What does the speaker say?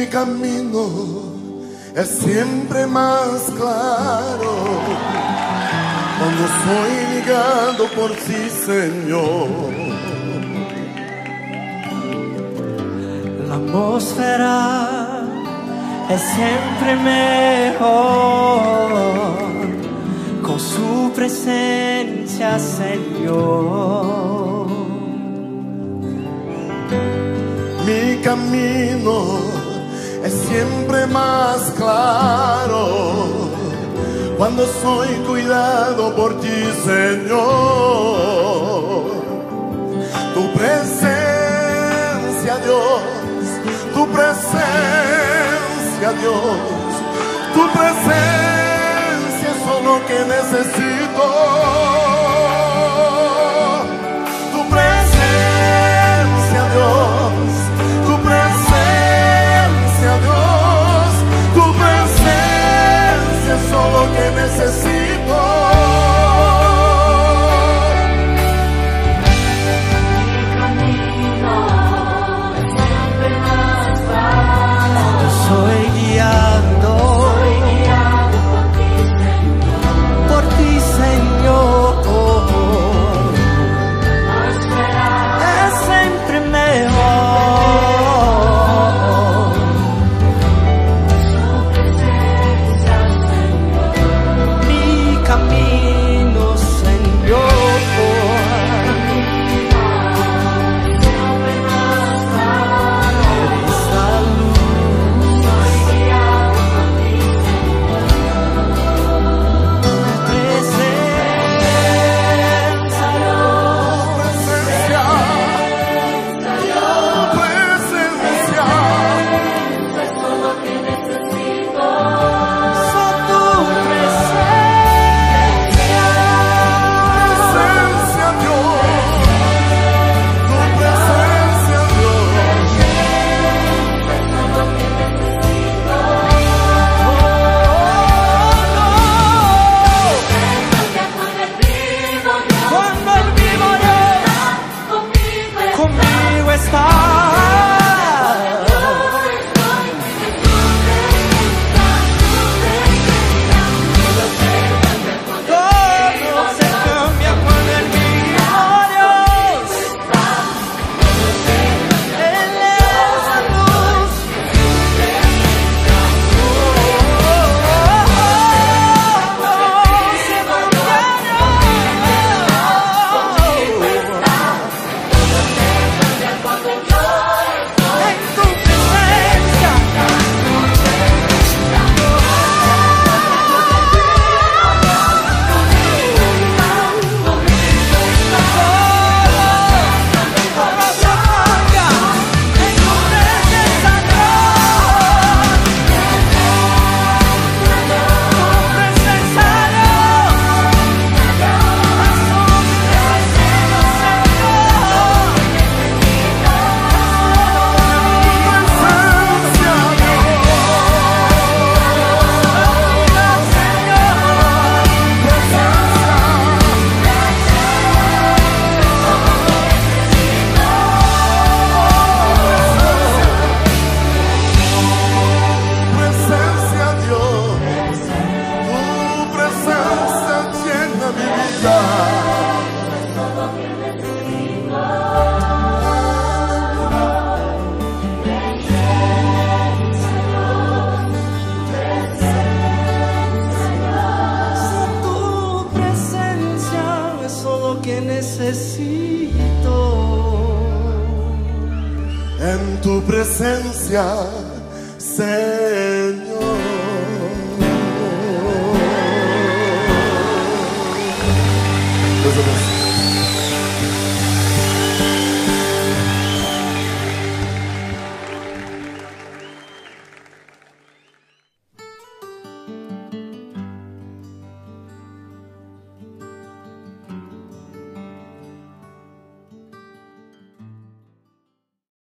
Mi camino es siempre más claro cuando soy guiado por ti, Señor. La atmósfera es siempre mejor con su presencia, Señor. Mi camino es siempre más claro cuando soy cuidado por ti, Señor. Tu presencia, Dios, tu presencia, Dios, tu presencia es lo que necesito. Tu presencia, Dios, tu presencia, Dios, tu presencia es lo que necesito. Soy guiado por ti, Señor. Es siempre mejor. Mi camino, Señor. En tu presencia, Señor. Deus abençoe.